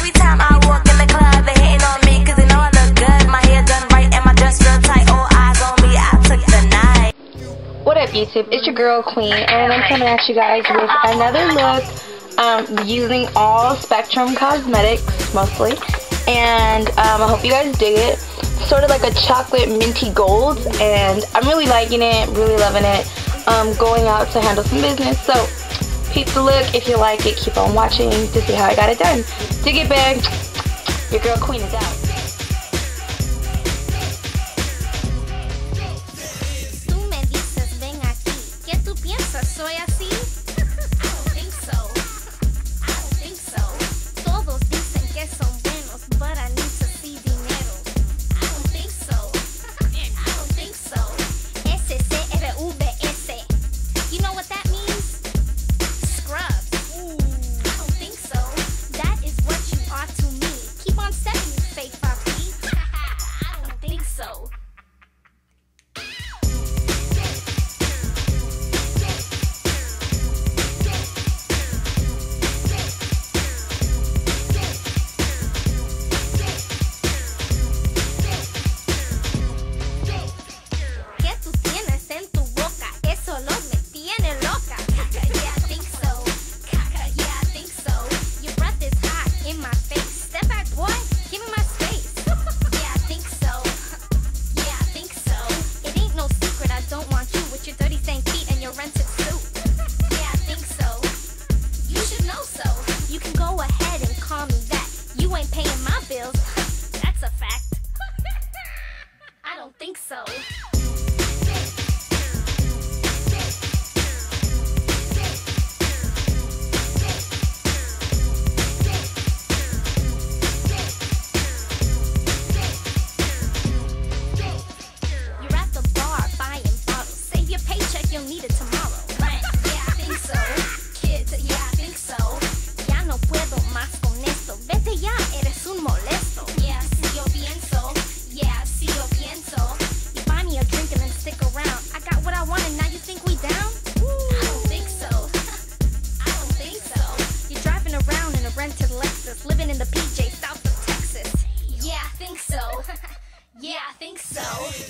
Every time I walk in the club, they hating on me, cause they know I look good. My hair done right and my dress real tight. All eyes on me, I took the night. What up, YouTube? It's your girl Queen, and I'm coming at you guys with another look using all Spectrum Cosmetics mostly, and I hope you guys dig it. Sort of like a chocolate minty gold, and I'm really liking it, really loving it. Going out to handle some business, so peep the look. If you like it, keep on watching to see how I got it done. Dig it, bag. Your girl Queen is out. Soy así? I don't think so. I don't think so. Todos dicen que son buenos, but I need to see dinero. I don't think so. I don't think so. SCRVS. You know what that means? Scrubs. I don't think so. That is what you are to me. Keep on stepping, you fake papi. I don't think so. So you're at the bar buying bottles. Save your paycheck, you'll need it tomorrow. Right? Yeah, I think so. Kids, yeah, I think so. Ya no puedo más con esto. Vete ya, eres un molesto. Yeah, sí, yo pienso. Yeah, sí, yo pienso. You buy me a drink and then stick around. I got what I want and now you think we down? I don't think so. I don't think so. You're driving around in a rented Lexus, living in the PJ south of Texas. Yeah, I think so. Yeah, I think so.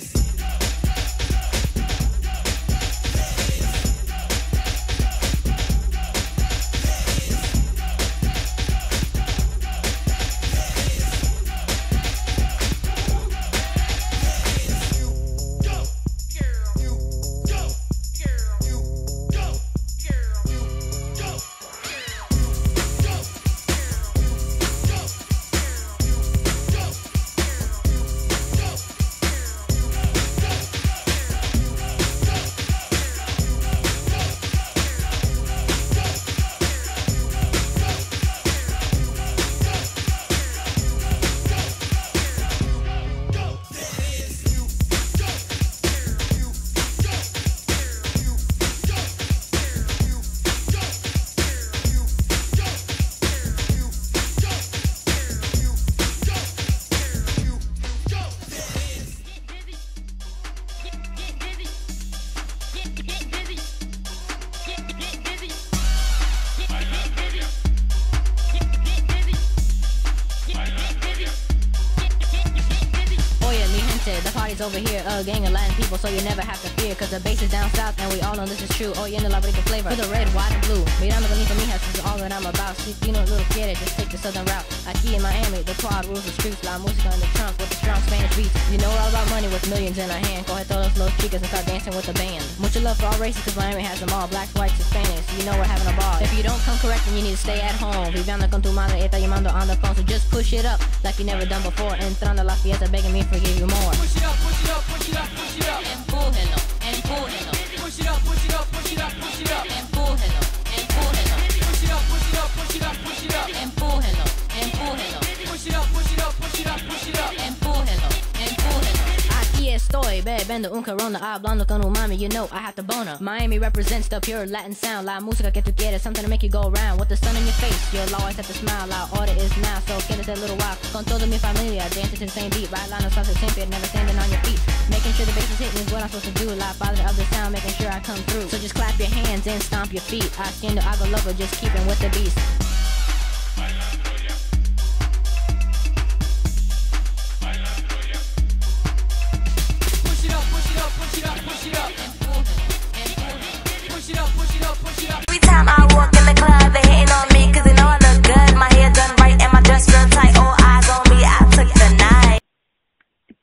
The party's over here, a gang of Latin people, so you never have to fear, cause the bass is down south, and we all know this is true. Oye, en la rica flavor, for the red, white, and blue. Mirando bonito, mijas, this is all that I'm about. Si you know, little quiere, just take the southern route. Aquí in Miami, the quad rules the streets, la música in the trunk with the strong Spanish beats. You know all about money with millions in our hand. Coge todos los chicas and start dancing with the band. Mucha love for all races, cause Miami has them all, blacks, whites, Hispanics. You know we're having a ball. If you don't come correct, then you need to stay at home. Viviendo con tu madre, está llamando on the phone, so just push it up like you never done before. Entrando a la fiesta, begging me for give you more. Push it up, push it up, push it up, push it up. Empújelo, empújelo. Push it up, push it up, push it up, push it up. Empújelo, empújelo. Push it up, push it up, push it up, push it up. Empújelo, empújelo. Push it up, push it up, push it up, push it up. Empújelo, empújelo. Aquí estoy, bebiendo un Corona, hablando con un mami, you know I have to boner. Miami represents the pure Latin sound, la música que tú quieres, something to make you go around. With the sun in your face, you'll always have to smile. La hora is now, so quédate a little while. Con toda mi familia, dancing to the same beat, right line of salsa siempre, never standing on your feet. Making sure the bass is hitting is what I'm supposed to do. La father of the sound, making sure I come through. So just clap your hands and stomp your feet. Haciendo algo loco, just keeping with the beast.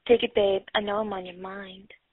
Take it, babe. I know I'm on your mind.